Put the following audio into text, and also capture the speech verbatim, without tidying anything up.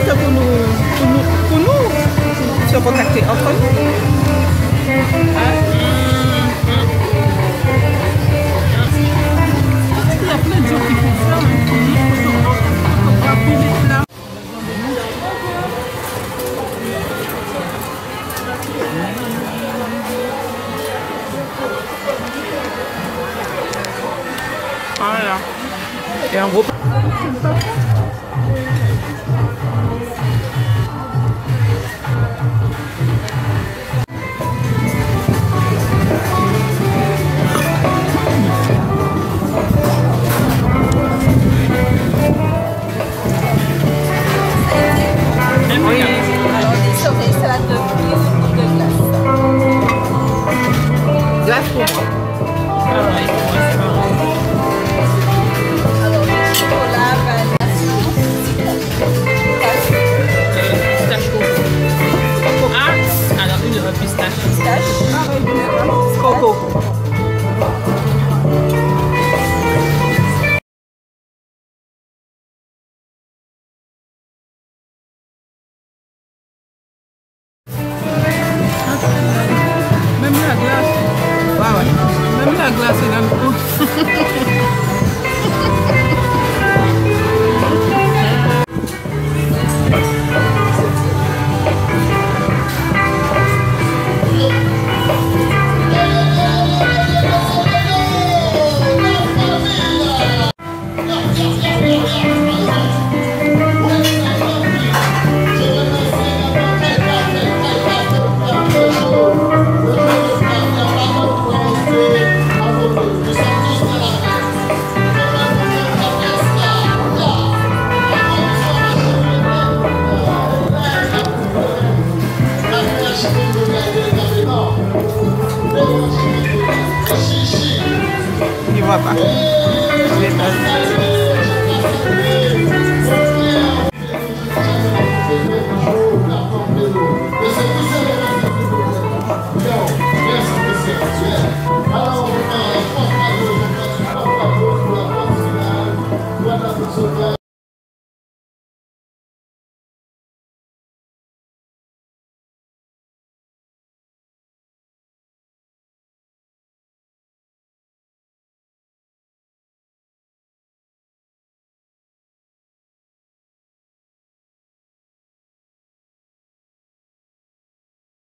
direct pour nous, pour nous, pour nous se contacter entre nous. Hein? Il y a plein de gens qui font ça, qui photographient les plats. Voilà. Et en gros... Il voit pas.